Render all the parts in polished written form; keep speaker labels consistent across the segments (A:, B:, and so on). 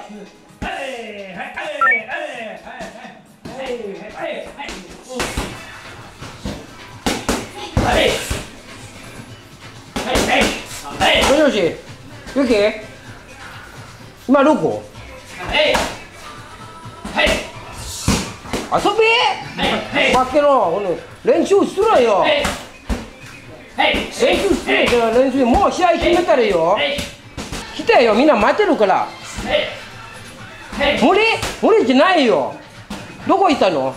A: もしもし、ゆき？今どこ？遊び？バケの練習するよ。練習するよ、練習。もう試合決めたらよ。来てよ、みんな待ってるから。無理じゃないよ。どこ行ったの？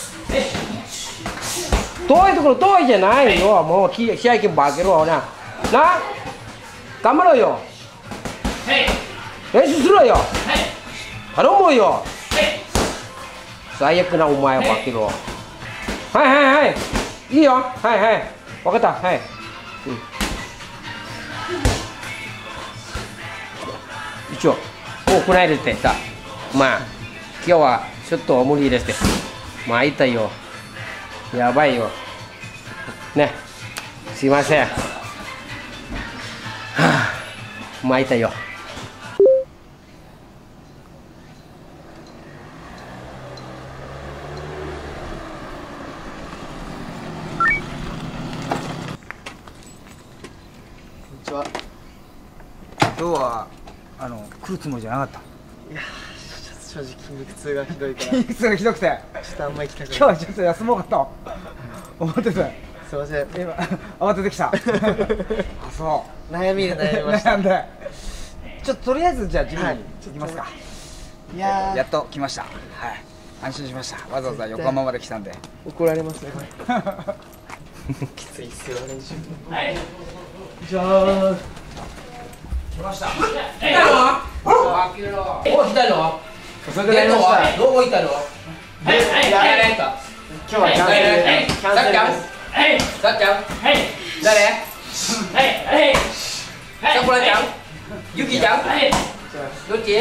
A: 遠いところ遠いじゃないよ。もう試合決めバケろな。頑張ろうよ。練習するよ。頼むよ。最悪なお前はバケろ。いいよ。分かった。一応もう来ないですってさ。まあ今日はちょっと無理ですって。まあいたよ。やばいよね。すいません。まいたよ。
B: 今日は来るつもりじゃなかった。
C: いや正直筋肉痛がひどいから
B: 筋肉痛がひどくて
C: ちょっとあんま行きたくない。
B: 今日はちょっと休もうかと思ってて、
C: すいません、
B: 今慌ててきた。あ、そう
C: 悩みました。
B: 悩んでちょっととりあえずじゃあジムに行きますか。
C: いや
B: やっと来ました。はい、安心しました。わざわざ横浜まで来たんで。
C: 怒られますねこれ。きついっすよ練習。じゃあ
A: 来ました。来たの？お、来たの？
C: 遅くなりました。
A: どこ行ったの？
C: 今日はキャンセルです。
A: さっちゃん？誰？さくらちゃん？ゆきちゃん？どっち？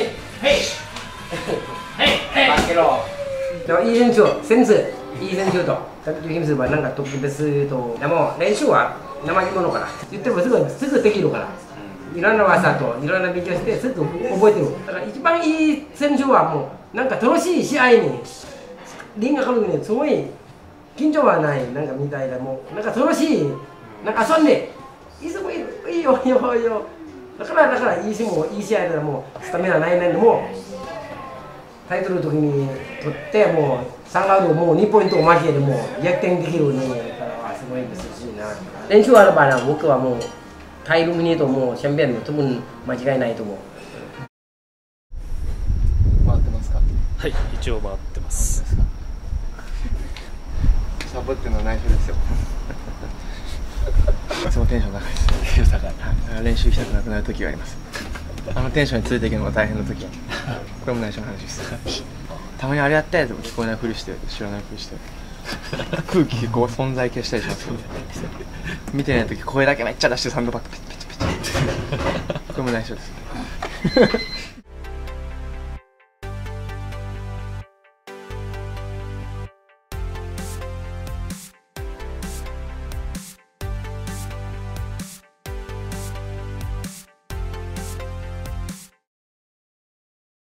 A: バケロ。いい先生と先生はなんか特別と、でも練習は生き物から言ってもすぐできるから。いろんな技といろんな勉強してすぐ覚えてる。だから一番いい選手はもうなんか楽しい試合にリングが来るにすごい緊張はないなんかみたいな、もうなんか楽しいなんか遊んでいいよ。だからいい試合でもうスタミナないなんでもうタイトルの時に取ってもう3ラウンドもう2ポイントを負けでもう逆転できるようにだからすごいですしな。練習あればな僕はもうタイルミニともうチャンピオンの多分間違いないと思う。
C: 回ってますか？
D: はい、一応回ってます。
C: サボってるの内緒ですよ。いつもテンション高いです。練習したくなくなる時があります。テンションについていくのが大変な時はこれも内緒の話です。たまにあれやったりとか聞こえないふりして知らないふりして空気こう存在消したりしますよね。見てない時声だけめっちゃ出してサンドバッグペチペチペチこれも内緒です。